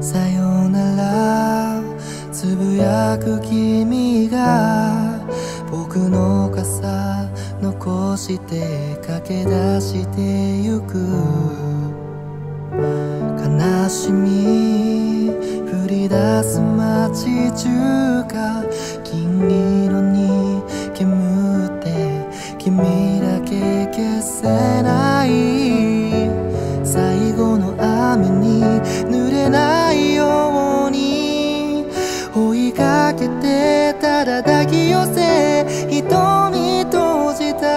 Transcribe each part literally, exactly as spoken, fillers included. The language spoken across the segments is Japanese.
さよならつぶやく君が僕の傘残して駆け出してゆく。悲しみ降り出す街中が金色に煙って君だけ消せない。最後の雨に濡れないように追いかけてただ抱き寄せ瞳閉じた。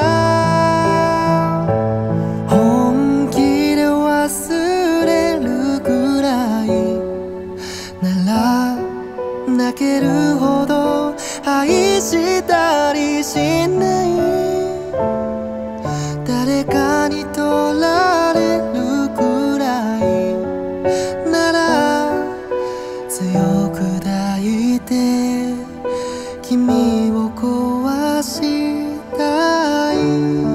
本気で忘れるくらいなら泣けるほど愛したりしない。誰かに取られるくらいなら強く抱いて君を壊したい。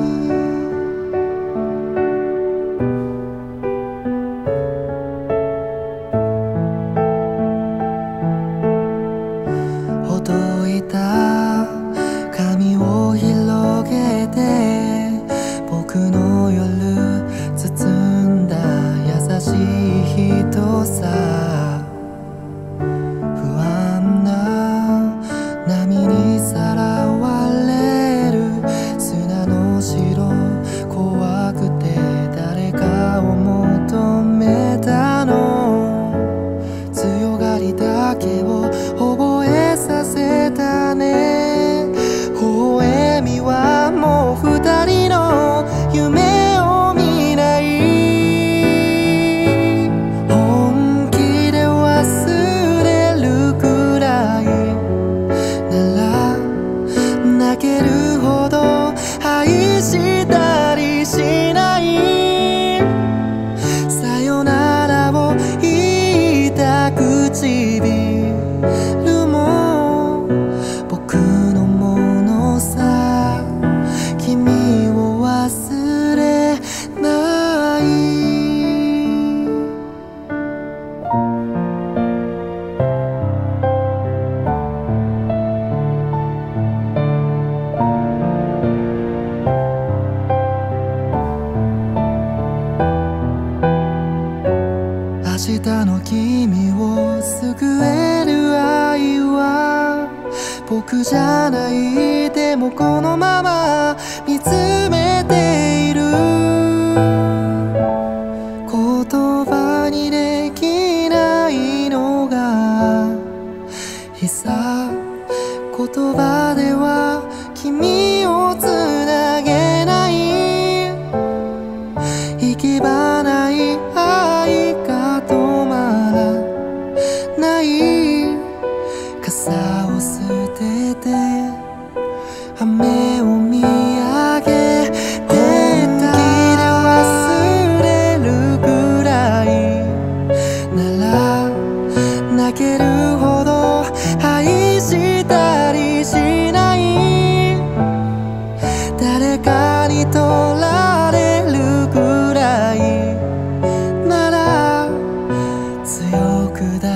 ほどいた髪を広げて僕の夜包んだ優しい人さ。不安な波にさらわれる砂の城、怖くて誰かを求めたの。強がりだけを覚えさせたね。微笑みはもう二人の夢を見ない。本気で忘れるくらいなら泣けるほど愛したりしない。さよならを言いた唇も僕のものさ。君を忘れない。明日の君を救える愛は僕じゃない。でもこのまま見つめている。言葉にできないのがいさ。言葉では君をつなげない。行き場ない愛が止まらない。傘を捨てて雨を見上げてた。本気で忘れるくらいなら泣けるほど愛したりしない。誰かに取られるくらいなら強く抱